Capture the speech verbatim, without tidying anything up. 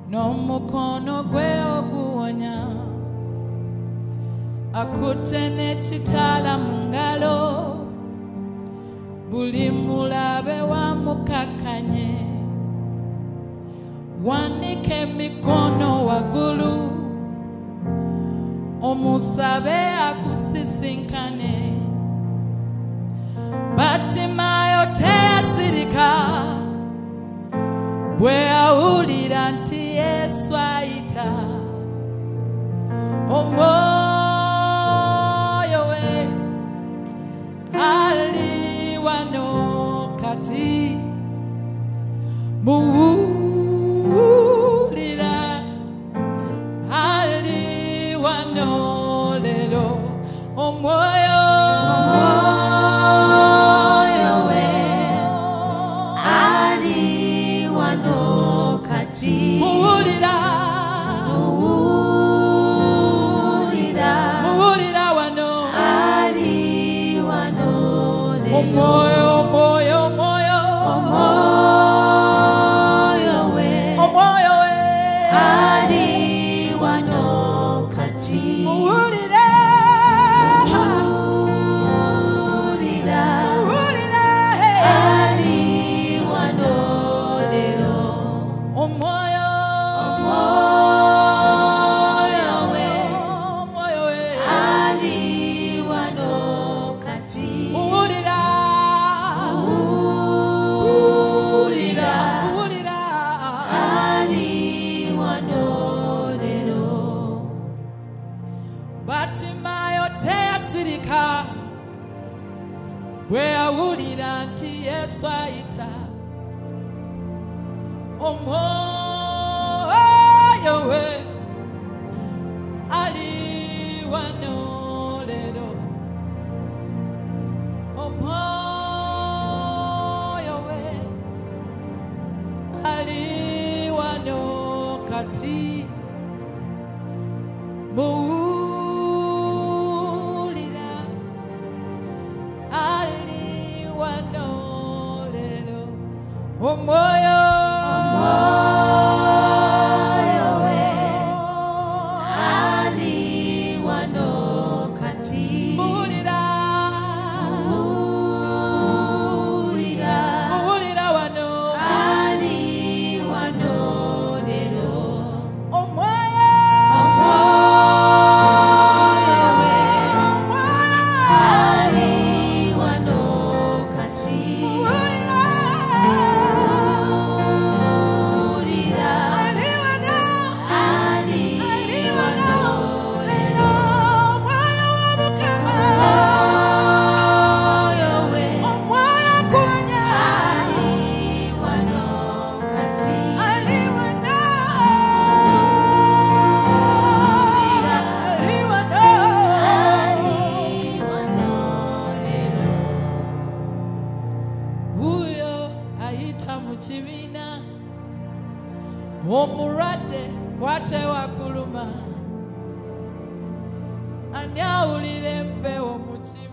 no mukono gwe oguwonya akutene chitala mungalo buli mulabe wa mukakanye wanike mikono wagulu omusabe akusisinkane Batimayo teasirika bwe awulira nti Yesu ayita omwoyo we ali wano kati muwulira ali wano lero omwoyo Muwulira Muwulira Muwulira wano Ali wano leo Omoyo Omoyo Omoyo Omoyo we Omoyo we Ali wano kati Muwulira Muwulira Muwulira Ali wano leo Omoyo, omoyo we, omoyo we, ali wano kati. Muwulira, muwulira, muwulira, ali wano lero. Batimayo teasirika bwe awulira nti Yesu ayita. Omoyo we ali wano lero Omoyo we ali wano kati muwulira ali wano lero Omoyo Omurade kwate wakuluma anyawulire mpewo muchima